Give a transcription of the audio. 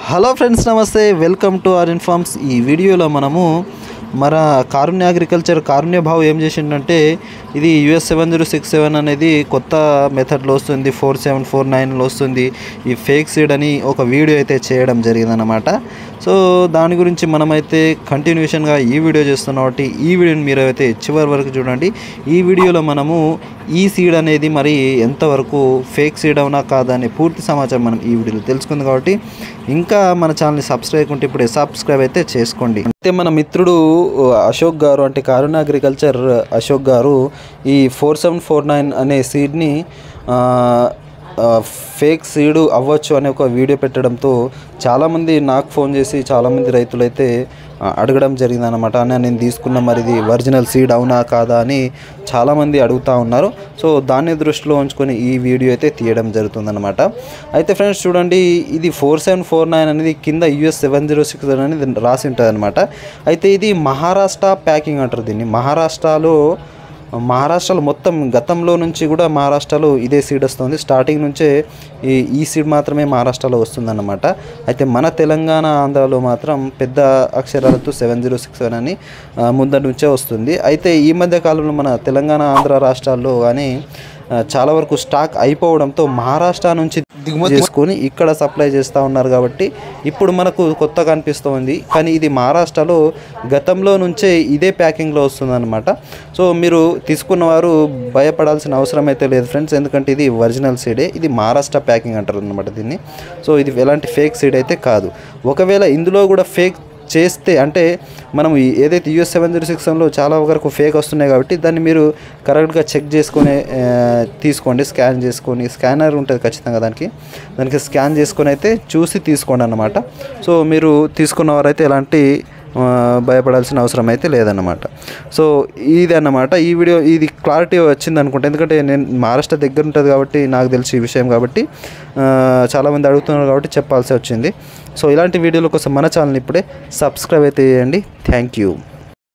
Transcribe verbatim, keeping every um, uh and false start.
Hello friends, నమస్తే. Welcome to R Informs. ఈ వీడియోలో మనము మన కారుణ్య అగ్రికల్చర్ కారుణ్య భావ్ ఏం చేసిండంటే, ఇది US seven zero six seven అనేది కొత్త మెథడ్లో వస్తుంది, ఫోర్ సెవెన్ ఫోర్ నైన్లో వస్తుంది. ఈ ఫేక్ సీడ్ అని ఒక వీడియో అయితే చేయడం జరిగిందన్నమాట. సో దాని గురించి మనమైతే కంటిన్యూషన్గా ఈ వీడియో చేస్తున్నాం కాబట్టి ఈ వీడియోని మీరు అయితే చివరి వరకు చూడండి. ఈ వీడియోలో మనము ఈ సీడ్ అనేది మరి ఎంతవరకు ఫేక్ సీడ్ అవునా కాదా అనే పూర్తి సమాచారం మనం ఈ వీడియోలో తెలుసుకుంది. కాబట్టి ఇంకా మన ఛానల్ని సబ్స్క్రైబ్ అయ్యకుంటే ఇప్పుడే సబ్స్క్రైబ్ అయితే చేసుకోండి. అయితే మన మిత్రుడు అశోక్ గారు, అంటే కారుణ్య అగ్రికల్చర్ అశోక్ గారు ఈ ఫోర్ సెవెన్ ఫోర్ నైన్ అనే సీడ్ని ఫేక్ సీడు అవ్వచ్చు అనే ఒక వీడియో పెట్టడంతో చాలామంది నాకు ఫోన్ చేసి చాలామంది రైతులైతే అడగడం జరిగిందనమాట. అన్న నేను తీసుకున్న మరి ఇది ఒరిజినల్ సీడ్ అవునా కాదా అని చాలామంది అడుగుతూ ఉన్నారు. సో దాన్ని దృష్టిలో ఉంచుకొని ఈ వీడియో అయితే తీయడం జరుగుతుందన్నమాట. అయితే ఫ్రెండ్స్ చూడండి, ఇది ఫోర్ సెవెన్ ఫోర్ నైన్ అనేది కింద యూఎస్ సెవెన్ జీరో సిక్స్ అనేది రాసి ఉంటుంది అనమాట. అయితే ఇది మహారాష్ట్ర ప్యాకింగ్ అంటారు దీన్ని. మహారాష్ట్రలో మహారాష్ట్రలో మొత్తం గతంలో నుంచి కూడా మహారాష్ట్రలో ఇదే సీడ్ వస్తుంది. స్టార్టింగ్ నుంచే ఈ ఈ సీడ్ మాత్రమే మహారాష్ట్రలో వస్తుందన్నమాట. అయితే మన తెలంగాణ ఆంధ్రాలో మాత్రం పెద్ద అక్షరాలతో సెవెన్ జీరో సిక్స్ సెవెన్ అని ముందర నుంచే వస్తుంది. అయితే ఈ మధ్య కాలంలో మన తెలంగాణ ఆంధ్ర రాష్ట్రాల్లో కానీ చాలా వరకు స్టాక్ అయిపోవడంతో మహారాష్ట్ర నుంచి దిగుమతి చేసుకొని ఇక్కడ సప్లై చేస్తూ ఉన్నారు. కాబట్టి ఇప్పుడు మనకు కొత్తగా అనిపిస్తుంది, కానీ ఇది మహారాష్ట్రలో గతంలో నుంచే ఇదే ప్యాకింగ్లో వస్తుందన్నమాట. సో మీరు తీసుకున్నవారు భయపడాల్సిన అవసరం అయితే లేదు ఫ్రెండ్స్, ఎందుకంటే ఇది ఒరిజినల్ సీడే. ఇది మహారాష్ట్ర ప్యాకింగ్ అంటారు అనమాట దీన్ని. సో ఇది ఎలాంటి ఫేక్ సీడ్ అయితే కాదు. ఒకవేళ ఇందులో కూడా ఫేక్ చేస్తే, అంటే మనం ఏదైతే యూఎస్ సెవెన్ జీరో సిక్స్ సెవెన్లో చాలా వరకు ఫేక్ వస్తున్నాయి కాబట్టి దాన్ని మీరు కరెక్ట్గా చెక్ చేసుకొని తీసుకోండి. స్కాన్ చేసుకొని, స్కానర్ ఉంటుంది ఖచ్చితంగా దానికి దానికి స్కాన్ చేసుకొని అయితే చూసి తీసుకోండి అన్నమాట. సో మీరు తీసుకున్నవారైతే ఎలాంటి భయపడాల్సిన అవసరం అయితే లేదన్నమాట. సో ఇది అన్నమాట ఈ వీడియో. ఇది క్లారిటీ వచ్చింది అనుకుంటా, ఎందుకంటే నేను మహారాష్ట్ర దగ్గర ఉంటుంది కాబట్టి నాకు తెలిసి ఈ విషయం కాబట్టి చాలామంది అడుగుతున్నారు కాబట్టి చెప్పాల్సి వచ్చింది. సో ఇలాంటి వీడియోల కోసం మన ఛానల్ ఇప్పుడే సబ్స్క్రైబ్ అయితే చేయండి. Thank you.